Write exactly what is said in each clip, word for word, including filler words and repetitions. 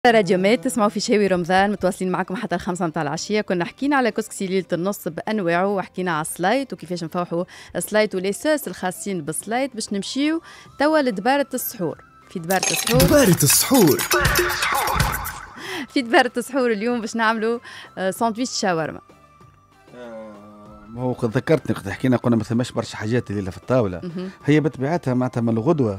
راديو مات تسمعوا في شاوي رمضان، متواصلين معكم حتى الخمسة متاع العشية. كنا حكينا على كسكسي ليلة النص بأنواعه، وحكينا على السلايت وكيفاش نفوحوا السلايت وليسوس الخاصين بالسلايت، باش نمشيو توا لدبارة السحور. في دبارة السحور دبارة السحور في دبارة السحور اليوم باش نعملوا ساندويتش شاورما. ما هو قد ذكرتني قد حكينا قلنا ما ثماش برشا حاجات الليله في الطاوله. هي بطبيعتها معناتها من الغدوه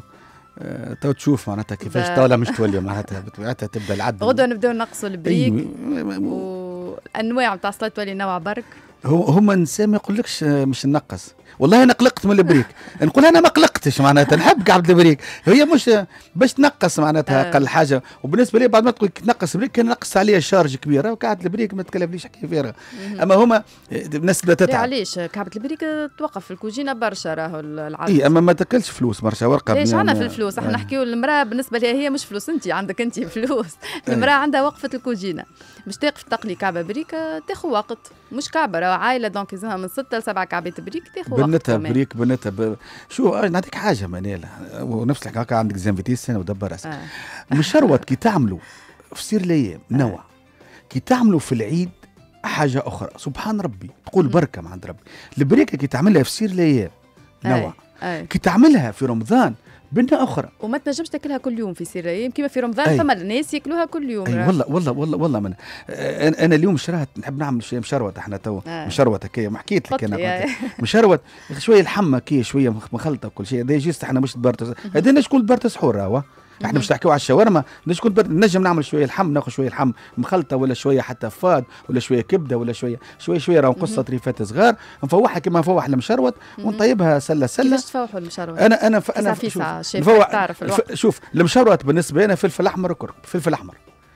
أه تو تشوف معناتها كيفاش الطاوله مش تولي معناتها بطبيعتها تبدا العد غدوه نبداو نقصوا البريك. أيوة. والانواع نتاع السلايت تولي نوع برك. هو هما النساء ما يقولكش مش ننقص، والله انا قلقت من البريك نقول انا ما قلقتش معناتها نحب قعدة البريك، هي مش باش تنقص معناتها اقل حاجه. وبالنسبه لي بعد ما تقول تنقص بريك كان نقص عليها شارج كبيره، وقعدة البريك ما تكلفليش حكايه فارغه. اما هما الناس بدها تتعب. علاش كعبة البريك توقف في الكوجينه برشا راهو العدد. اي اما ما تاكلش فلوس برشا ورقه. ليش عندنا في الفلوس احنا نحكيو المراه بالنسبه لها هي مش فلوس، انت عندك انت فلوس. المراه عندها وقفه الكوجينه باش تقف تقلي كعبه بريك تاخذ وقت، مش كعبه راهو عائله دونك يلزمها من ستة لسبعة كعبات بريك تاخذ وقت. بنتها بريك بنتها ب... شو نعطيك حاجه منال، ونفس الحكايه عندك زنفيتيس سنه ودبر راسك. آه. مش شروط كي تعملوا في سير الايام نوع، آه. كي تعملوا في العيد حاجه اخرى سبحان ربي تقول بركه من عند ربي. البريكه كي تعملها في سير الايام نوع، آه. آه. كي تعملها في رمضان بنة أخرى، وما تنجمش تاكلها كل يوم في سير الايام كيما في رمضان. أي. فما الناس ياكلوها كل يوم. أي والله والله والله والله من انا اليوم شرات نحب نعمل شويه مشروط. احنا تو آه. مشروط هكايا ما حكيت لك انا مشروط شويه اللحمه كي شويه مخلطه وكل شيء. هذا جيست احنا مش دبارة هذا شكون دبارة سحور راهو. احنا مش نحكيو على الشاورما، نشكون نجم نعمل شويه اللحم، ناخذ شويه اللحم مخلطه ولا شويه حتى فاد ولا شويه كبده ولا شويه شويه شويه راهو قصه طريفات صغار نفوحها كما نفوح المشروط ونطيبها سله سله. كيفاش تفوحوا المشروط؟ انا انا ف... انا في ساعه تعرف الوقت. شوف المشروط بالنسبه لنا فلفل احمر وكرك. فلفل احمر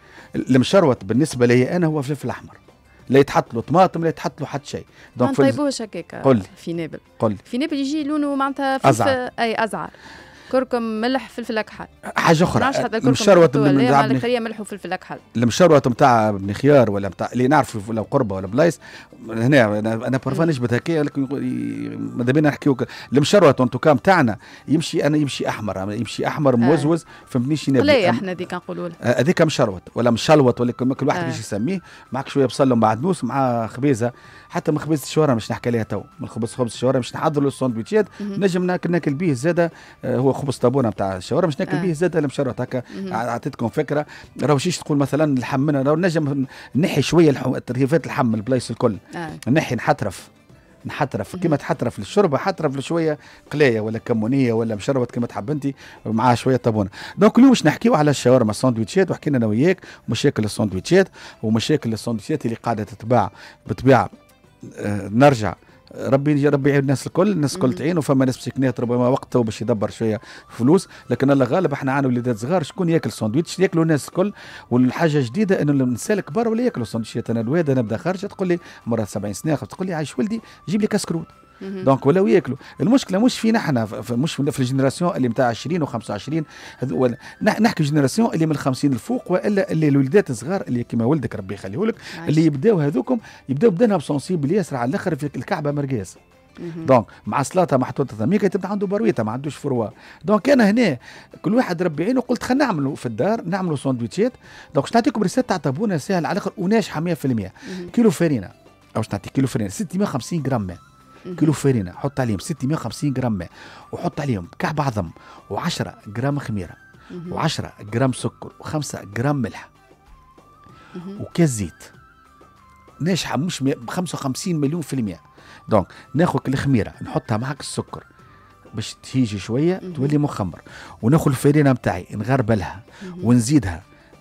المشروط بالنسبه لي انا هو فلفل احمر، لا يتحط له طماطم لا يتحط له حتى شيء. دونك ما نطيبوش هكاك. قول في نابل. قول في نابل يجي لونه معناتها فلفل اي ازعر، كركم ملح فلفل اكحل. حاجه اخرى المشروط نتاع الخليه ملح وفلفل اكحل. المشروط نتاع ابن خيار ولا نتاع اللي نعرف ولا قربه ولا بلايص هنا انا بارفا نجبد هكايا، لكن ماذا بينا نحكيو المشروط انتو كام تاعنا يمشي انا يمشي احمر يمشي احمر موزوز. آه. فهمتنيش نبي لا احنا هذيك نقولوا لها هذيك مشروط ولا مشلوط ولا كل واحد كيفاش يسميه. معك شويه بصل ومعدنوس مع خبيزه، حتى من خبيزه الشوارع مش نحكي عليها تو، من خبز خبز الشوارع مش نحضر له الساندويتشات نجم ناكل ناكل به زاده. هو خبز طابونه نتاع الشوارع مش ناكل آه. به زاده المشروط هكا. اعطيتكم فكره راهو شيش تقول مثلا اللحم راهو نجم نحي شويه الترهيفات اللحم البلايص الكل. آه. نحي نحترف نحترف كيما تحترف للشوربه حترف لشويه قلايه ولا كمونيه ولا مشروط كيما تحب انت معاه شويه طابونه. دونك اليوم باش نحكيو على الشاورما الساندويتشات، وحكينا انا وياك مشاكل الساندويتشات ومشاكل الساندويتشات اللي قاعده تتباع بطبيعه. آه نرجع ربي ربي يعين الناس الكل، الناس الكل تعين، وفما ناس مسكينات ربما وقته باش يدبر شويه فلوس، لكن الله غالب احنا عندنا وليدات صغار شكون ياكل ساندويتش؟ ياكلوا الناس الكل. والحاجه جديده انه النساء الكبار ولا ياكلوا ساندويتشات. انا الوالده نبدا خارجه تقول لي مرة سبعين سنه تقول لي عايش ولدي جيب لي كسكروت. دونك ولاو ياكلوا. المشكله مش فينا احنا مش في الجينيراسيون اللي نتاع عشرين وخمسة وعشرين، نحكي جينيراسيون اللي من خمسين الفوق، والا اللي الولدات الصغار اللي كما ولدك ربي يخليه لك اللي يبداو هذوكم يبداو بدنها بسونسيبل ياسر على الاخر في الكعبه مرقاس. دونك مع سلاطه محطوطه ثميكه تبدا عنده برويته ما عندوش فروا. دونك انا هنا كل واحد ربي عينه قلت خلينا نعملوا في الدار نعملوا ساندويتشات. دونك باش نعطيكم ريسيت تاع طابونه سهل على الاخر وناجحه مية بالمية. كيلو فرينه او باش نعطيك كيلو فرينه ستمية وخمسين غرام ماء. كيلو فرينه حط عليهم ستمية وخمسين غرام ماء، وحط عليهم كعب عظم و10 غرام خميره و10 غرام سكر و5 غرام ملح وكاس زيت ناجحه مش خمسة وخمسين مليون في المية. دونك ناخذ الخميره نحطها معك السكر باش تيجي شويه تولي مخمر، وناخذ الفرينه نتاعي نغربلها ونزيدها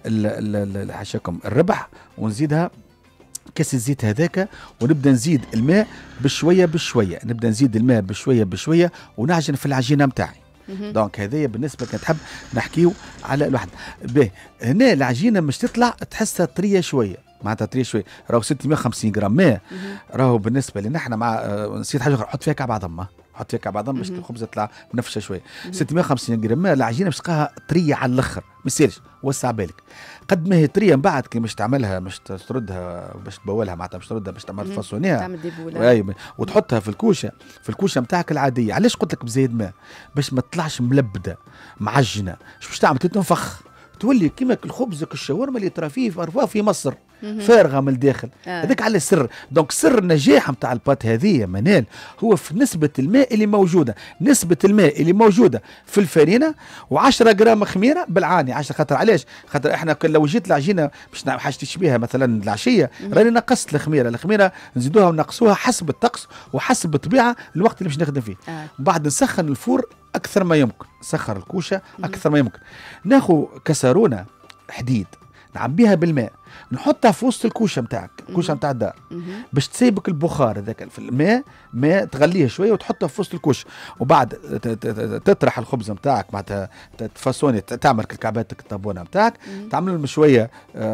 حاشاكم الربح ونزيدها كاس الزيت هذاك، ونبدا نزيد الماء بشويه بشويه نبدا نزيد الماء بشويه بشويه ونعجن في العجينه نتاعي. دونك هذايا بالنسبه كنت تحب نحكيو على الواحد به. هنا العجينه مش تطلع تحسها طريه شويه معناتها طريه شويه. راهو ستمية وخمسين غرام ماء راهو بالنسبه لنا احنا مع آه نسيت حاجه حط فيها كعب عظم حط فيها كعب عظم باش الخبز يطلع منفشه شويه. ستمية وخمسين غرام ماء العجينه باش تلقاها طريه على الاخر ما يسالش. وسع بالك قد ما هي طريه من بعد كي مش تعملها مش تردها باش تبولها معناتها مش تردها باش تعمل فاصونيها تعمل ديبوله ايوه وتحطها في الكوشه في الكوشه نتاعك العاديه. علاش قلت لك بزايد ماء؟ باش ما تطلعش ملبده معجنه. باش تعمل تنفخ تولي كيما الخبزك الشاورما اللي ترى فيه في, في مصر فارغه من الداخل. هذاك آه. على السر. دونك سر النجاح نتاع البات هذه يا منال هو في نسبه الماء اللي موجوده، نسبه الماء اللي موجوده في الفرينه و10 جرام خميره بالعاني. عشرة خاطر علاش؟ خاطر احنا لو جيت العجينه باش حاجه تشبيها مثلا العشيه راني نقصت الخميره، الخميره نزيدوها ونقصوها حسب الطقس وحسب الطبيعه الوقت اللي باش نخدم فيه. آه. بعد نسخن الفور اكثر ما يمكن، نسخر الكوشه اكثر ما يمكن. ناخذ كسرونه حديد نعبيها بالماء نحطها في وسط الكوشه نتاعك، الكوشه نتاع الدار باش تسيبك البخار هذاك في الماء، ماء تغليه شويه وتحطها في وسط الكوشه، وبعد تطرح الخبز نتاعك معناتها تفاسوني تعمل كعباتك الطابونه نتاعك، تعمل لهم شويه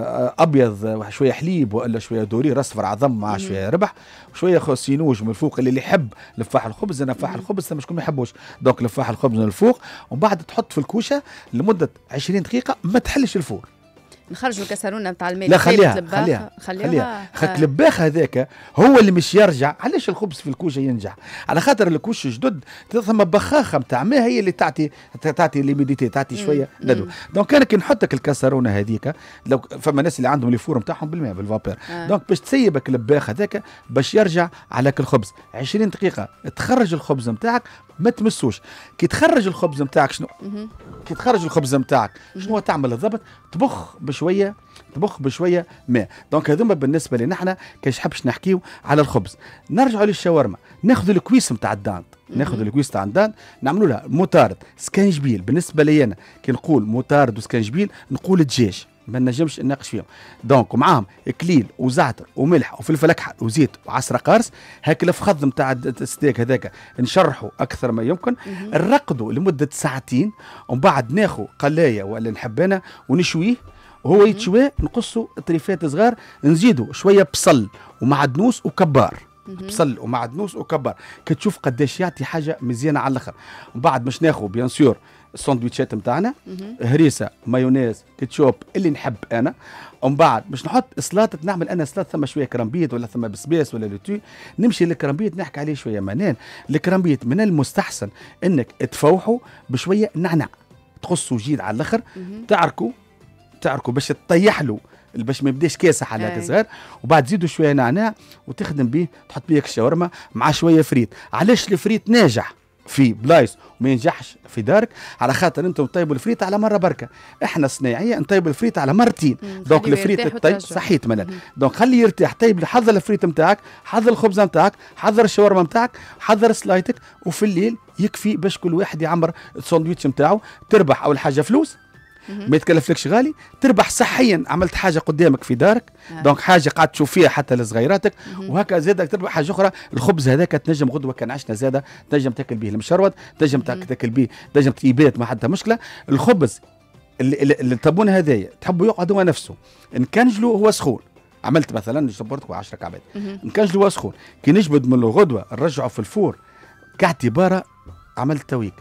ابيض شويه حليب ولا شويه دورير اصفر عظم مع شويه ربح وشويه سينوج من الفوق اللي يحب لفاح الخبز. انا لفاح الخبز ثم شكون ما يحبوش، دونك لفاح الخبز من الفوق ومن بعد تحط في الكوشه لمده عشرين دقيقه ما تحلش الفور. نخرجوا الكسرونه نتاع الماء. لا خليها خليها خليها خاطر اللباخ هذاك هو اللي مش يرجع. علاش الخبز في الكوشه ينجح؟ على خاطر الكوش جدد ثم بخاخه نتاع ماء هي اللي تعطي تعطي ليميديتي، تعطي شويه ندو. دونك انا كي نحطك الكسرونه هذيك لو فما ناس اللي عندهم لي فور نتاعهم بالماء بالفابير آه. دونك باش تسيبك اللباخ هذاك باش يرجع عليك الخبز عشرين دقيقه تخرج الخبز نتاعك ما تمسوش. كي تخرج الخبز نتاعك شنو؟ كي تخرج الخبز نتاعك شنو تعمل بالضبط؟ تبخ بشويه تبخ بشويه ماء. دونك هذوما بالنسبه لنا احنا كاش حبش نحكيو على الخبز. نرجعوا للشاورما، ناخذ الكويس نتاع الدانت، ناخذ الكويس تاع الدانت نعملوا لها موتارد سكنجبيل. بالنسبه لي انا كي نقول موتارد وسكنجبيل نقول دجاج، ما نجمش نناقش فيهم. دونك ومعاهم كليل وزعتر وملح وفلفل اكحل وزيت وعسره قارص. هاك الفخذ نتاع الستيك هذاك نشرحوا اكثر ما يمكن، نرقدوا لمده ساعتين ومن بعد ناخذ قلايه ولا نحبانه ونشويه وهو يتشوي نقصوا طريفات صغار، نزيدوا شويه بصل ومعدنوس وكبار. بصل ومعدنوس وكبار كتشوف قداش يعطي حاجه مزيانه على الاخر. ومن بعد باش ناخذ بيان سور الساندويتشات نتاعنا، هريسه مايونيز كيتشوب اللي نحب انا. ومن بعد باش نحط سلطه، نعمل انا سلطه ثم شويه كرامبيت ولا ثم بسباس ولا لوتو. نمشي للكرامبيت نحكي عليه شويه منان. الكرامبيت من المستحسن انك تفوحوا بشويه نعناع، تقصوا جيد على الاخر، تعركوا تعركوا باش تطيح له باش ما يبداش كاسح على هكا صغير، وبعد تزيدوا شويه نعناع وتخدم به، تحط بيه الشاورما مع شويه فريت. علاش الفريت ناجح في بلايص وما ينجحش في دارك؟ على خاطر انتم طيبوا الفريت على مره بركه، احنا صناعيه نطيبوا الفريت على مرتين. دونك الفريت الطيب صحيت ملل، دونك خليه يرتاح. طيب حضر الفريت نتاعك، حضر الخبز نتاعك، حضر الشاورما نتاعك، حضر سلايتك، وفي الليل يكفي باش كل واحد يعمر الساندويتش نتاعو. تربح اول حاجه فلوس، ما يتكلفلكش غالي، تربح صحيا، عملت حاجه قدامك في دارك. آه. دونك حاجه قاعد تشوف فيها حتى لصغيراتك. وهكا زادك تربح حاجه اخرى. الخبز هذاك تنجم غدوه كان عشنا زاده تنجم تاكل به المشروط، تنجم تاكل به، تنجم تيبات ما حتى مشكله. الخبز اللي, اللي الطابون هذايا تحبوا يقعد هو نفسه، نكنجلو هو سخون. عملت مثلا جبرت عشرة كعبات نكنجلو هو سخون، كي نجبد من الغدوه نرجعه في الفور كاعتباره عملت تويك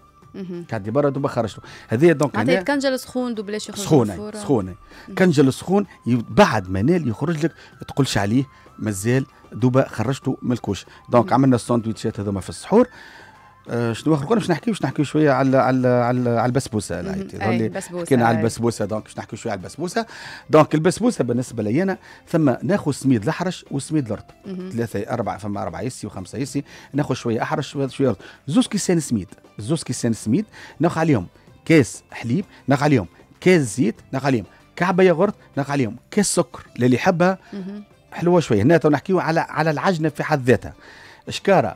كادي برا دوبا خرجته هذه. دونك معناتها كنجل سخون دوبلاش يخرج سخونه سخونه كنجل سخون بعد ما نال يخرج لك تقولش عليه مازال دوبا خرجته من الكوش. دونك عملنا الساندويتشات هذوما في السحور. آه شنو اخر باش نحكيو باش نحكيو شويه على على على, على البسبوسه. حكينا على البسبوسه، دونك باش نحكيو شويه على البسبوسه. دونك البسبوسه بالنسبه لي انا ثم ناخذ سميد الاحرش وسميد الارض، ثلاثه اربعه فما اربعه يسي وخمسه يسي. ناخذ شويه احرش شويه شويه زوز كيسان سميد، زوز كيسان سميد ناخذ عليهم كاس حليب، ناخذ عليهم كاس زيت، ناخذ عليهم كعبه ياغورت، ناخذ عليهم كاس سكر اللي يحبها حلوه شويه. هنا تو نحكيو على على العجنه في حد ذاتها، شكاره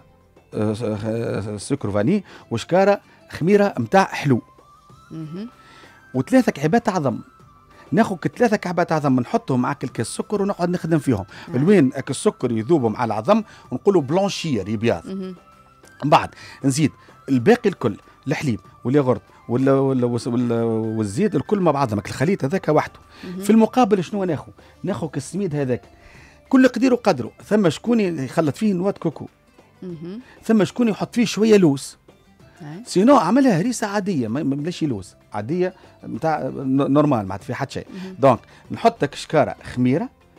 سكر فاني وشكاره خميره نتاع حلو، وثلاثه كعبات عظم. ناخذ ثلاثه كعبات عظم نحطهم مع الكاس سكر ونقعد نخدم فيهم. الوين السكر يذوبوا مع العظم ونقولوا بلانشير يبيض. من بعد نزيد الباقي الكل، الحليب والياغورت والزيت الكل مع بعضهم، الخليط هذاك وحده. في المقابل شنو ناخذ؟ ناخذ السميد هذاك كل قدير وقدره. ثم شكون يخلط فيه نواه كوكو، ثم شكون يحط فيه شويه لوز. سينو عملها هريسه عاديه ماشي لوز، عاديه نتاع نورمال ما في حتى شيء. دونك نحطك شكاره خميره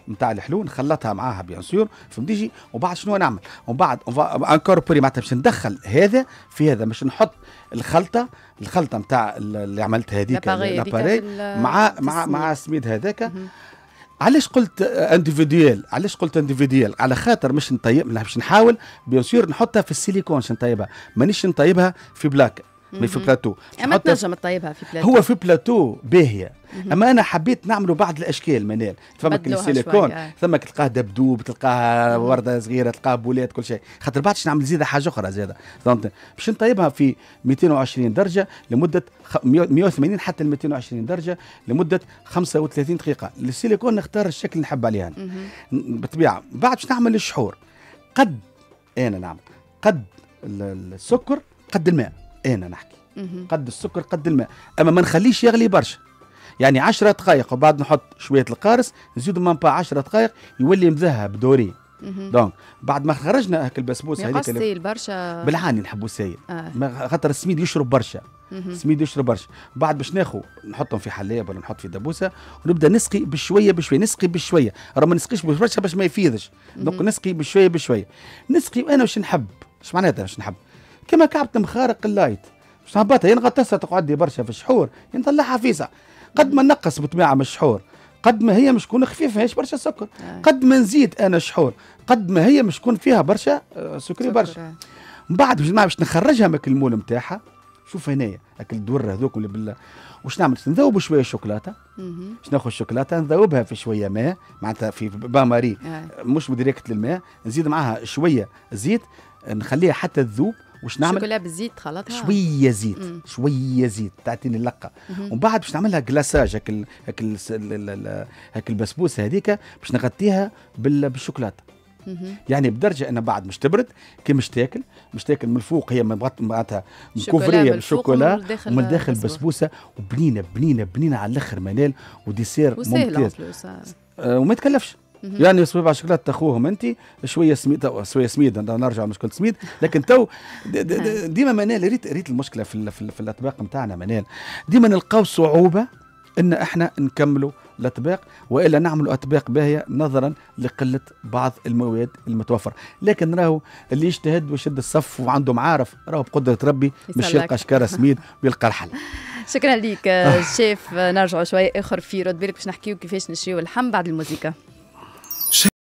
نتاع الحلو نخلطها معاها بيان سور فهمتيجي. وبعد شنو نعمل؟ ومن بعد انكوربوري معناتها باش ندخل هذا في هذا باش نحط الخلطه الخلطه نتاع اللي عملتها هذيك لاباري مع مع مع السميد هذاك. علاش قلت انديفيديوال؟ علاش قلت انديفيديوال؟ على خاطر مش نطيب باش نحاول بيان سور نحطها في السيليكون باش نطيبها، مانيش نطيبها في بلاك مي في بلاتو. اما تنجم تطيبها في بلاتو، هو في بلاتو باهيه. اما انا حبيت نعملوا بعض الاشكال منال، فمك السيليكون ثمك تلقاه دبدوب، تلقاه ورده صغيره، تلقاه بولات، كل شيء. خاطر بعدش نعمل زياده حاجه اخرى زياده باش نطيبها في مئتين وعشرين درجه لمده مئة وثمانين حتى مئتين وعشرين درجه لمده خمسة وثلاثين دقيقه. السيليكون نختار الشكل اللي نحب عليه يعني. بالطبيعه بعد باش نعمل الشحور قد انا نعمل قد السكر قد الماء. انا نحكي قد السكر قد الماء، اما ما نخليش يغلي برشا. يعني عشرة دقائق وبعد نحط شويه القارص نزيدوا من با عشرة دقائق يولي مذهب دوري. دونك بعد ما خرجنا هاك البسبوسه هذيك سايل برشا بالعاني نحبوا سايل آه. خاطر السميد يشرب برشا. السميد يشرب برشا. بعد باش ناخذ نحطهم في حلاب ولا نحط في دبوسه ونبدا نسقي بشويه بشويه، نسقي بشويه، راه ما نسقيش برشا باش ما يفيدش. دونك نسقي بشويه بشويه، نسقي وانا واش نحب. اش معناتها واش نحب؟ كما كعبة مخارق اللايت باش نهبطها ين غطسها تقعد برشا في الشحور ين نطلعها فيسع. قد ما نقص بطبيعه من الشحور قد ما هي مش تكون خفيفه ماهيش برشا سكر. قد ما نزيد انا الشحور قد ما هي مش تكون فيها برشا سكري برشا. من بعد باش نخرجها من المول نتاعها. شوف هنايا هاك الدور هذوك اللي بالله واش نعمل؟ نذوب شويه شوكولاته. باش ناخذ الشوكولاته نذوبها في شويه ماء معناتها في باماري مش بديريكت للماء، نزيد معاها شويه زيت نخليها حتى تذوب. واش نعمل؟ شوكولا بالزيت خلطها شويه زيت مم. شويه زيت تعطيني اللقه. ومن بعد باش نعملها جلاساج هاك هاك هاك البسبوسه هذيك باش نغطيها بالشوكولاته. يعني بدرجه ان بعد مش تبرد كي مش تاكل مش تاكل من الفوق هي معناتها مكوفريه بالشوكولا ومن الداخل بسبوسه وبنينه بنينه بنينه على الاخر منال وديسير ممتاز أه وما يتكلفش. يعني صبيب على شوكولاته تاخوهم انت شويه سميد شويه سميد نرجع مشكله سميد. لكن تو ديما منال ريت ريت المشكله في في, في الاطباق نتاعنا منال ديما نلقاو صعوبه ان احنا نكملوا الاطباق والا نعملوا اطباق باهيه نظرا لقله بعض المواد المتوفره. لكن راهو اللي يجتهد ويشد الصف وعنده معارف راهو بقدره ربي مش يلقى شكاره سميد ويلقى الحل. شكرا ليك شيف. نرجعوا شوي اخر في رد بالك باش نحكيو كيفاش نشريو اللحم بعد الموسيقى.